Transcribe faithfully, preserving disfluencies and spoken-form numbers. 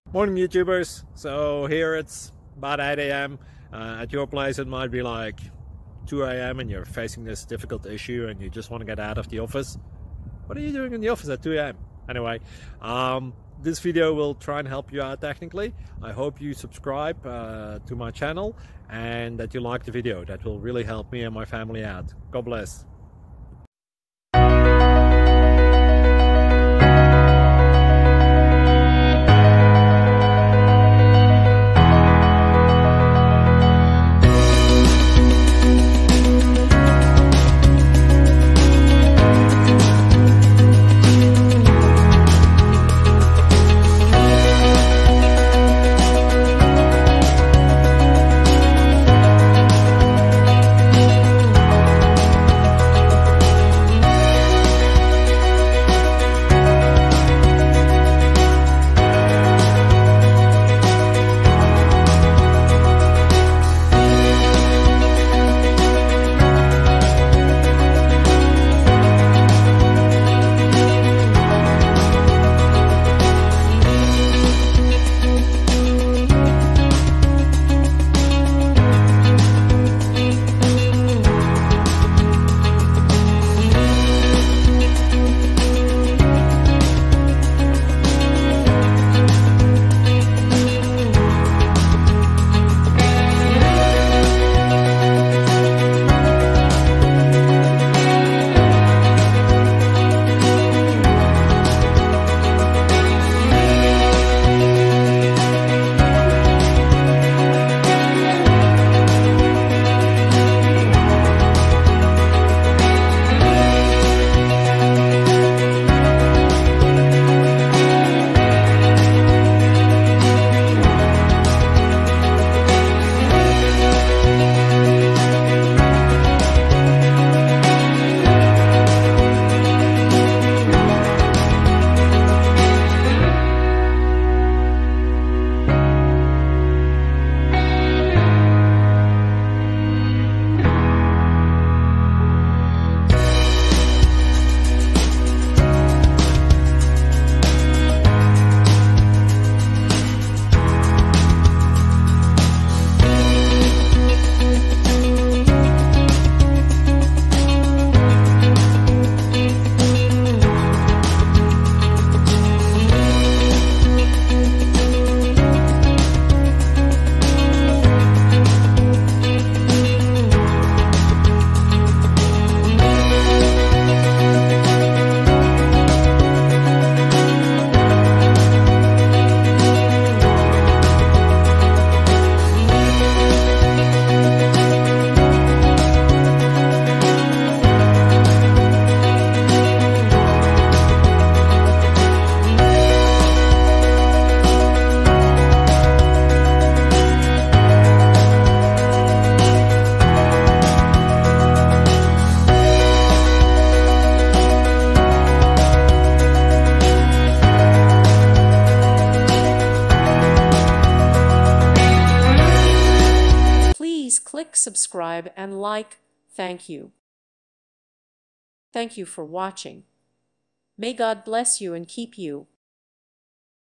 Morning YouTubers. So here it's about eight A M Uh, at your place it might be like two A M and you're facing this difficult issue and you just want to get out of the office. What are you doing in the office at two A M? Anyway, um, this video will try and help you out technically. I hope you subscribe uh, to my channel and that you like the video. That will really help me and my family out. God bless. Click subscribe and like. Thank you. Thank you for watching. May God bless you and keep you.